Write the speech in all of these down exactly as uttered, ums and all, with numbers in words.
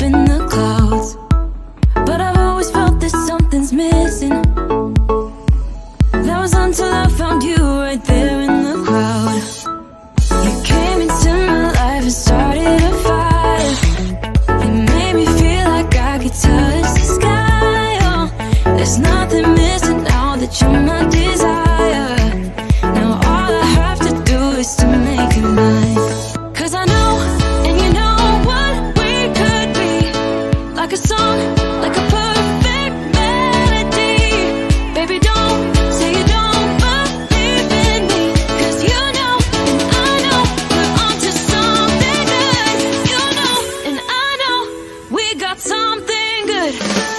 up in the clouds, but I've always felt that something's missing. That was until I found you right there in the crowd. You came into my life and started a fire. You made me feel like I could touch the sky. Oh, there's nothing missing now that you're my desire. Now all I have to do is to make it mine. 'Cause I know, and you know what we could be. Like a song, like a perfect melody. Baby, don't say you don't believe in me, 'cause you know, and I know, we're onto something good. You know, and I know, we got something good.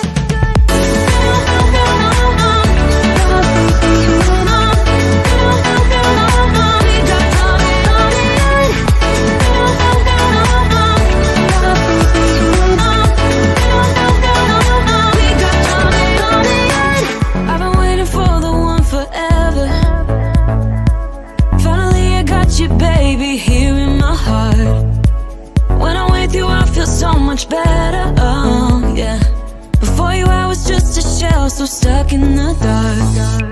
Baby, here in my heart. When I'm with you, I feel so much better. Oh, yeah. Before you, I was just a shell, so stuck in the dark.